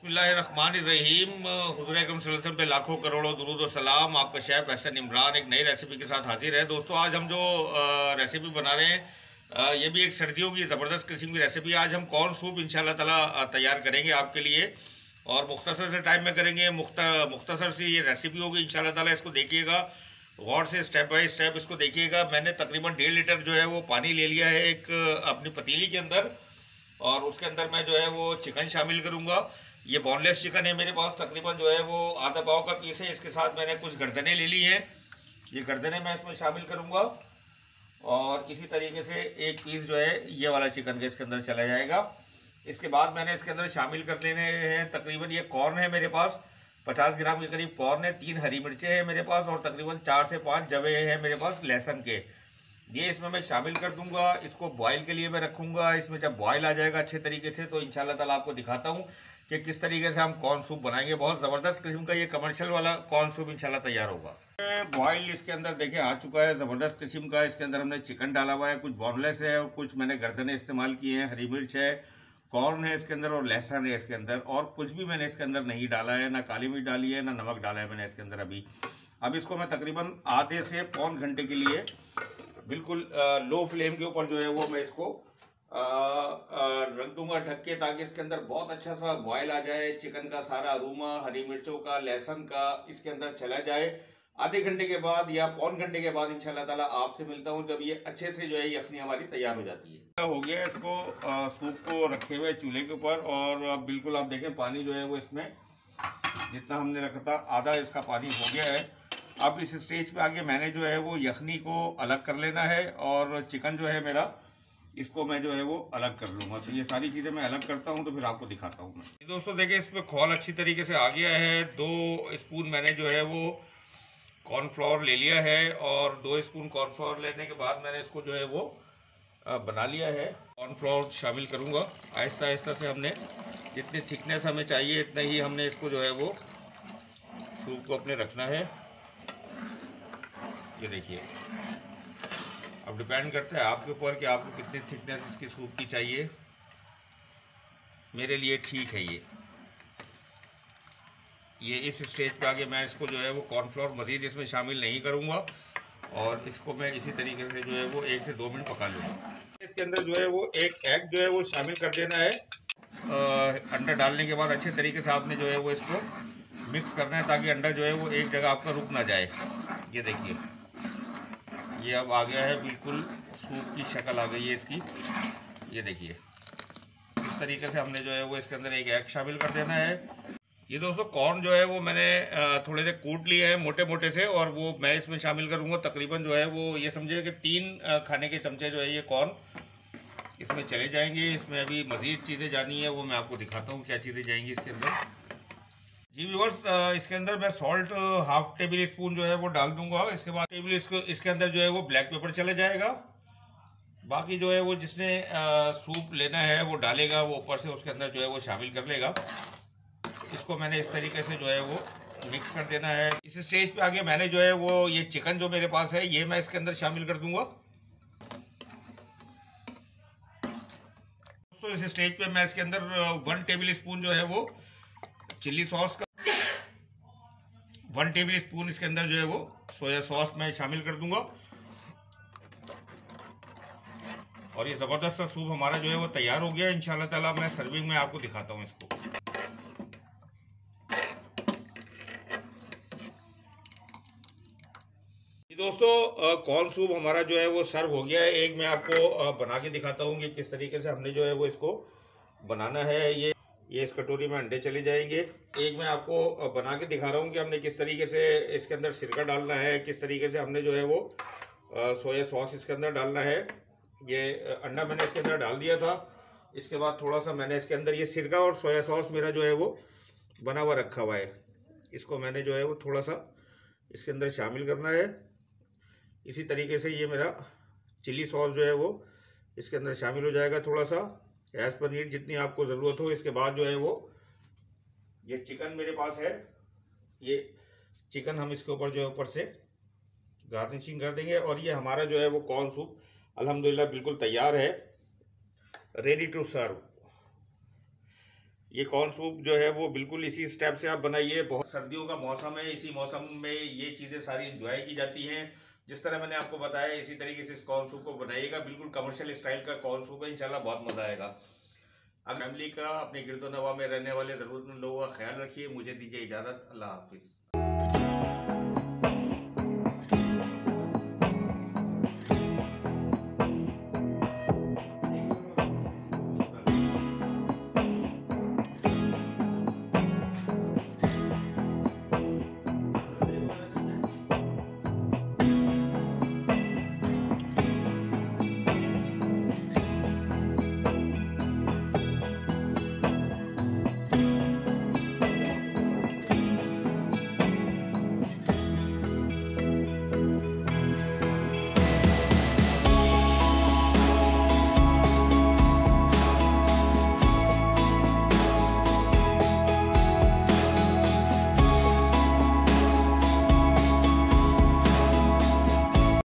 बिस्मिल्लाहिर्रहमानिर्रहीम। हुज़ूर अकरम सल्लल्लाहु अलैहि वसल्लम पे लाखों करोड़ों दुरूद और सलाम। आपका शेफ़ एहसन इमरान एक नई रेसिपी के साथ हाजिर है। दोस्तों, आज हम जो रेसिपी बना रहे हैं, ये भी एक सर्दियों की ज़बरदस्त किस्म की रेसिपी। आज हम कॉर्न सूप इंशाल्लाह ताला तैयार करेंगे आपके लिए, और मुख्तसर से टाइम में करेंगे। मुख्तसर सी ये रेसिपी होगी इंशाल्लाह ताला। इसको देखिएगा गौर से, स्टेप बाय स्टेप इसको देखिएगा। मैंने तकरीबन 1.5 लीटर जो है वो पानी ले लिया है एक अपनी पतीली के अंदर, और उसके अंदर मैं जो है वो चिकन शामिल करूँगा। ये बोनलेस चिकन है मेरे पास, तकरीबन जो है वो आधा पाव का पीस है। इसके साथ मैंने कुछ गर्दनें ले ली हैं, ये गर्दनें मैं इसमें शामिल करूँगा। और इसी तरीके से एक पीस जो है ये वाला चिकन के इसके अंदर चला जाएगा। इसके बाद मैंने इसके अंदर शामिल कर लेने हैं तकरीबन, ये कॉर्न है मेरे पास 50 ग्राम के करीब कॉर्न है, 3 हरी मिर्चें हैं मेरे पास, और तकरीबन 4 से 5 जवे हैं मेरे पास लहसुन के। ये इसमें मैं शामिल कर दूंगा। इसको बॉयल के लिए मैं रखूंगा। इसमें जब बॉयल आ जाएगा अच्छे तरीके से तो इंशाल्लाह ताला आपको दिखाता हूँ कि किस तरीके से हम कॉर्न सूप बनाएंगे। बहुत ज़बरदस्त किस्म का ये कमर्शियल वाला कॉर्न सूप इंशाल्लाह तैयार होगा। बॉयल इसके अंदर देखिए आ चुका है, ज़बरदस्त किस्म का। इसके अंदर हमने चिकन डाला हुआ है, कुछ बोनलेस है और कुछ मैंने गर्दनें इस्तेमाल की हैं। हरी मिर्च है, कॉर्न है इसके अंदर, और लहसुन है इसके अंदर, और कुछ भी मैंने इसके अंदर नहीं डाला है, ना काली मिर्च डाली है, ना नमक डाला है मैंने इसके अंदर अभी। अब इसको मैं तकरीबन आधे से पौन घंटे के लिए बिल्कुल लो फ्लेम के ऊपर जो है वो मैं इसको रख दूंगा ढक के, ताकि इसके अंदर बहुत अच्छा सा बॉयल आ जाए। चिकन का सारा अरोमा हरी मिर्चों का, लहसुन का इसके अंदर चला जाए। आधे घंटे के बाद या पौन घंटे के बाद इंशाल्लाह ताला आपसे मिलता हूँ, जब ये अच्छे से जो है यखनी हमारी तैयार हो जाती है। हो गया इसको सूप को रखे हुए चूल्हे के ऊपर, और अब बिल्कुल आप देखें पानी जो है वो इसमें जितना हमने रखा था आधा इसका पानी हो गया है। अब इस स्टेज पे आके मैंने जो है वो यखनी को अलग कर लेना है, और चिकन जो है मेरा इसको मैं जो है वो अलग कर लूँगा। तो ये सारी चीज़ें मैं अलग करता हूँ, तो फिर आपको दिखाता हूँ मैं। दोस्तों देखिए, इस पर खौल अच्छी तरीके से आ गया है। 2 स्पून मैंने जो है वो कॉर्नफ्लोर ले लिया है, और 2 स्पून कॉर्नफ्लोर लेने के बाद मैंने इसको जो है वो बना लिया है। कॉर्नफ्लोर शामिल करूँगा आहिस्ता आहिस्ता से। हमने जितनी थिकनेस हमें चाहिए इतना ही हमने इसको जो है वो सूप को अपने रखना है। ये देखिए, अब डिपेंड करता है आपके ऊपर कि आपको कितनी थिकनेस इसकी सूप की चाहिए। मेरे लिए ठीक है ये इस स्टेज पे आगे मैं इसको जो है वो कॉर्नफ्लोर मज़ीद इसमें शामिल नहीं करूँगा, और इसको मैं इसी तरीके से जो है वो 1 से 2 मिनट पका लूँगा। इसके अंदर जो है वो एक एग जो है वो शामिल कर देना है। अंडा डालने के बाद अच्छे तरीके से आपने जो है वो इसको मिक्स करना है, ताकि अंडा जो है वो एक जगह आपका रुक ना जाए। ये देखिए, ये अब आ गया है, बिल्कुल सूप की शक्ल आ गई है इसकी। ये देखिए, इस तरीके से हमने जो है वो इसके अंदर एक एग शामिल कर देना है। ये दोस्तों कॉर्न जो है वो मैंने थोड़े से कूट लिए हैं मोटे मोटे से, और वो मैं इसमें शामिल करूँगा। तकरीबन जो है वो ये समझिए कि 3 खाने के चमचे जो है ये कॉर्न इसमें चले जाएंगे। इसमें अभी मज़ीद चीज़ें जानी है, वो मैं आपको दिखाता हूँ क्या चीज़ें जाएंगी इसके अंदर। जी व्यूअर्स, इसके अंदर मैं सॉल्ट 1/2 टेबल स्पून जो है वो डाल दूंगा। इसके बाद इसके अंदर जो है वो ब्लैक पेपर चला जाएगा। बाकी जो है वो जिसने सूप लेना है वो डालेगा, वो ऊपर से उसके अंदर जो है वो शामिल कर लेगा। इसको मैंने इस तरीके से जो है वो मिक्स कर देना है। इस स्टेज पे आगे मैंने जो है वो ये चिकन जो मेरे पास है ये मैं इसके अंदर शामिल कर दूंगा। तो इस स्टेज पे मैं इसके अंदर 1 टेबल स्पून जो है वो चिल्ली सॉस का, 1 टेबल स्पून इसके अंदर जो है वो सोया सॉस मैं शामिल कर दूंगा। और ये ज़बरदस्त सा सूप हमारा जो है वो तैयार हो गया। इंशाल्लाह ताला मैं सर्विंग में आपको दिखाता हूँ इसको। दोस्तों कॉर्न सूप हमारा जो है वो सर्व हो गया है। एक मैं आपको बना के दिखाता हूँ कि किस तरीके से हमने जो है वो इसको बनाना है। ये इस कटोरी में अंडे चले जाएंगे। एक मैं आपको बना के दिखा रहा हूँ कि हमने किस तरीके से इसके अंदर सिरका डालना है, किस तरीके से हमने जो है वो सोया सॉस इसके अंदर डालना है। ये अंडा मैंने इसके अंदर डाल दिया था। इसके बाद थोड़ा सा मैंने इसके अंदर ये सिरका और सोया सॉस मेरा जो है वो बना हुआ रखा हुआ है, इसको मैंने जो है वो थोड़ा सा इसके अंदर शामिल करना है। इसी तरीके से ये मेरा चिल्ली सॉस जो है वो इसके अंदर शामिल हो जाएगा, थोड़ा सा एज पर नीड जितनी आपको ज़रूरत हो। इसके बाद जो है वो ये चिकन मेरे पास है, ये चिकन हम इसके ऊपर जो है ऊपर से गार्निशिंग कर देंगे। और ये हमारा जो है वो कॉर्न सूप अल्हम्दुलिल्लाह बिल्कुल तैयार है, रेडी टू सर्व। ये कॉर्न सूप जो है वो बिल्कुल इसी स्टेप से आप बनाइए। बहुत सर्दियों का मौसम है, इसी मौसम में ये चीज़ें सारी इंजॉय की जाती हैं। जिस तरह मैंने आपको बताया इसी तरीके से इस कॉर्न सूप को बनाइएगा। बिल्कुल कमर्शियल स्टाइल का कॉर्न सूप है, इंशाल्लाह बहुत मज़ा आएगा। अब फैमिली का, अपने गिरदो नवा में रहने वाले ज़रूरतमंद लोगों का ख्याल रखिए। मुझे दीजिए इजाज़त। अल्लाह हाफिज़।